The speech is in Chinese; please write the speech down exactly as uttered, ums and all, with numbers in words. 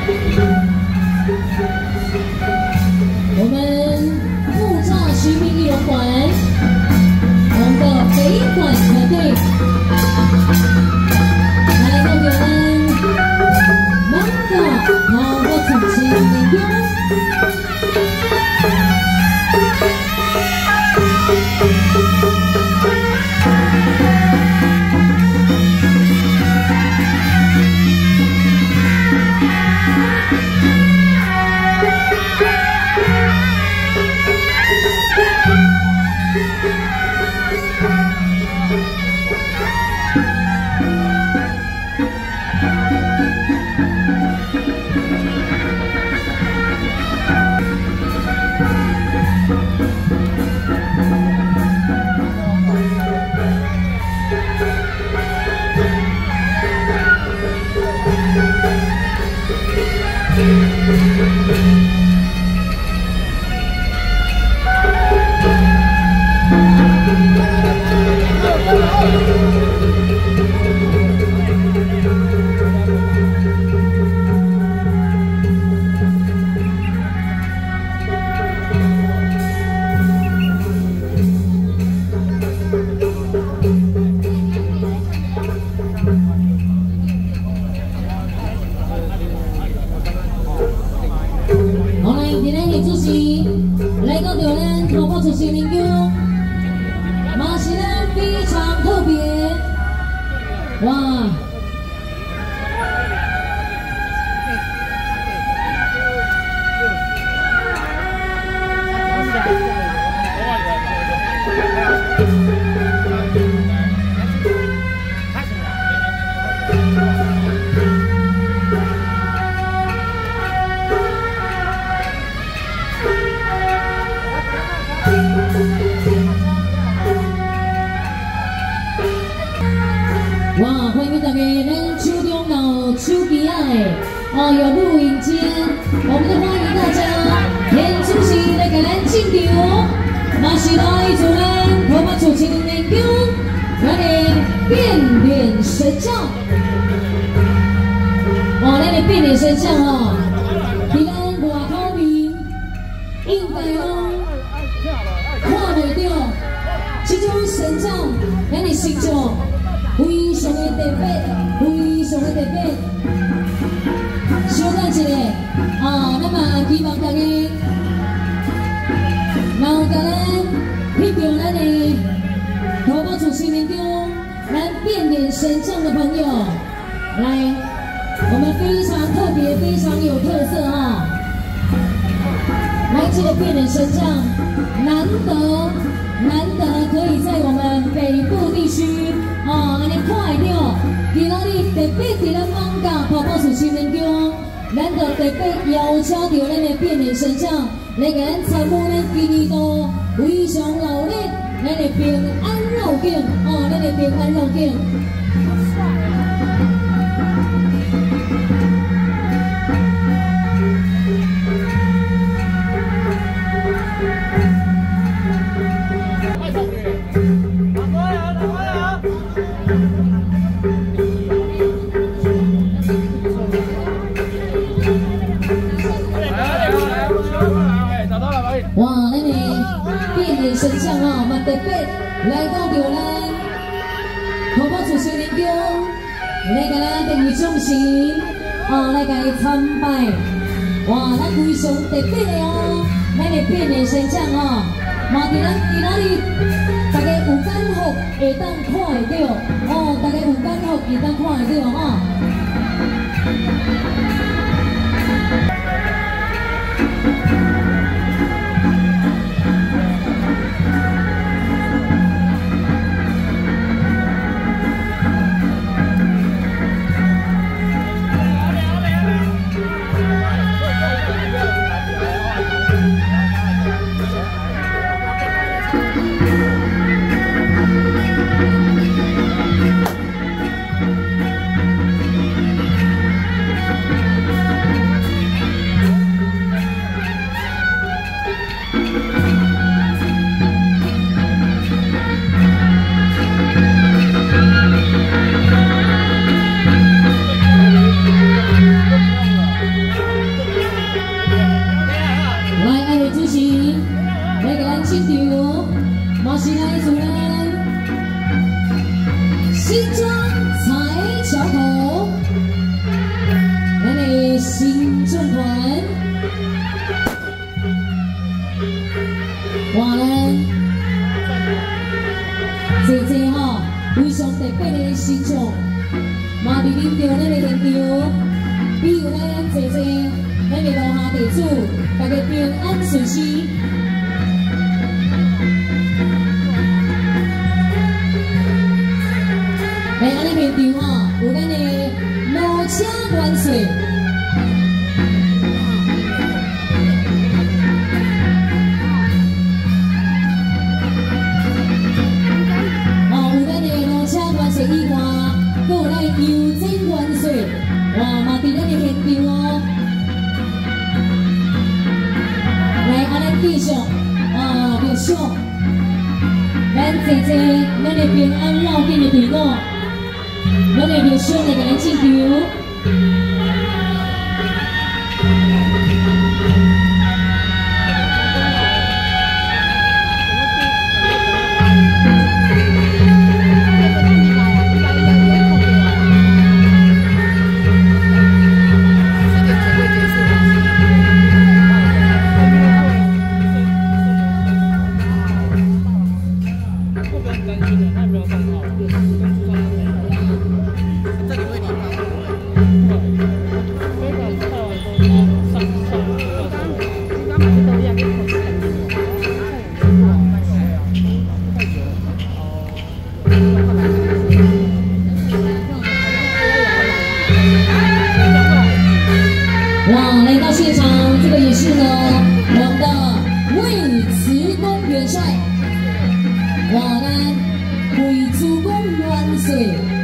我们木栅徐明艺文馆，我们的北管团队，来到我们芒果好的主持人员。 哇！哇！欢迎大家，咱手中有手机啊的，哦，有录影间，我们都欢迎大家。田主席来给咱进场，嘛是来自咱台北主持人研究，咱的变脸神将。哦，咱的变脸神将哦，伫咱外口面，应该拢看袂到，这种神将，咱的形象。 非常的特别，非常的特别。稍等一下，啊，那么希望大家，然后甲咱翕到咱的台北主持人中，咱变脸神将的朋友，来，我们非常特别，非常有特色啊！来，这个变脸神将，难得。 难得可以在我们北部地区啊，安尼看会到，今仔日特别伫咱艋舺跑跑主持人中，咱就特别邀请到咱的变脸神将来给咱参与咱今年度非常热烈咱的平安绕境哦，咱的平安绕境。 哇，咱的变脸神将啊，嘛特别来到着咱台北主持人中，来甲咱评为掌声，啊，来甲伊参拜。哇，咱非常特别的哦，咱的变脸神将哦，嘛伫咱伫哪里？大家有感觉会当看会到，哦，大家有感觉会当看会到哈。 Thank you. 新政团，哇呢，姐姐吼，非常特别的新唱，嘛伫领着咱的现场，比如咱姐姐，咱的楼下地主，大家平安顺心。来，安尼现场吼，有咱的路车元帅。 以外，阁有咱邮政元帅，哇，嘛伫咱的现场哦。来，啊，咱继续啊，录像，咱姐姐，咱的平安绕境的队伍，咱的录像来甲咱进场。 哇，来到现场，这个也是呢，我们的魏慈公元帅，哇，咱魏慈公元帅。